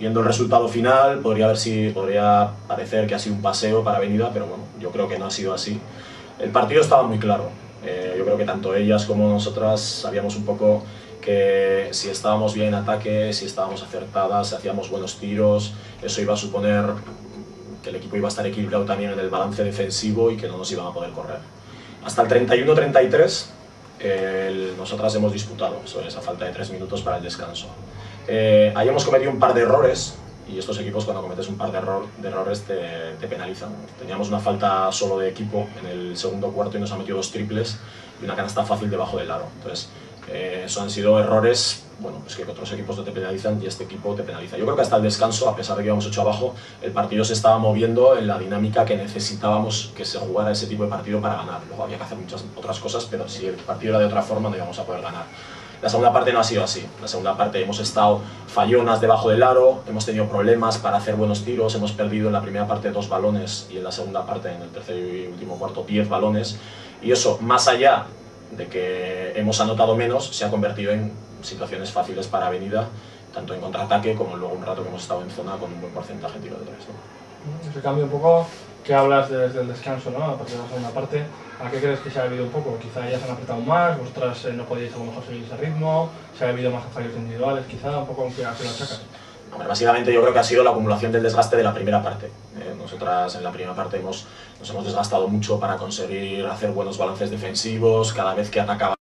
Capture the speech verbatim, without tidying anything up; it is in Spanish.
viendo el resultado final, podría, haber sido, podría parecer que ha sido un paseo para Avenida, pero bueno, yo creo que no ha sido así. El partido estaba muy claro. Eh, yo creo que tanto ellas como nosotras sabíamos un poco que si estábamos bien en ataque, si estábamos acertadas, si hacíamos buenos tiros, eso iba a suponer que el equipo iba a estar equilibrado también en el balance defensivo y que no nos iban a poder correr. Hasta el treinta y uno treinta y tres, eh, nosotras hemos disputado sobre esa falta de tres minutos para el descanso. Eh, ahí hemos cometido un par de errores, y estos equipos cuando cometes un par de, error, de errores te, te penalizan. Teníamos una falta solo de equipo en el segundo cuarto y nos han metido dos triples y una canasta fácil debajo del aro. Entonces, eh, eso han sido errores, bueno, pues que otros equipos no te penalizan y este equipo te penaliza. Yo creo que hasta el descanso, a pesar de que íbamos ocho abajo, el partido se estaba moviendo en la dinámica que necesitábamos que se jugara ese tipo de partido para ganar. Luego había que hacer muchas otras cosas, pero si el partido era de otra forma no íbamos a poder ganar. La segunda parte no ha sido así. La segunda parte hemos estado fallonas debajo del aro, hemos tenido problemas para hacer buenos tiros, hemos perdido en la primera parte dos balones y en la segunda parte, en el tercer y último cuarto, diez balones. Y eso, más allá de que hemos anotado menos, se ha convertido en situaciones fáciles para Avenida, tanto en contraataque como luego un rato que hemos estado en zona con un buen porcentaje de tiro de tres, ¿no? Ese cambio un poco que hablas desde el descanso, ¿no? A partir de la segunda parte, ¿a qué crees que se ha debido un poco? Quizá ellas han apretado más, vosotras eh, no podíais a lo mejor seguir ese ritmo, se ha debido más a fallos individuales, quizá un poco que a qué lo achacas. Hombre, básicamente yo creo que ha sido la acumulación del desgaste de la primera parte. Eh, nosotras en la primera parte hemos, nos hemos desgastado mucho para conseguir hacer buenos balances defensivos, cada vez que atacaba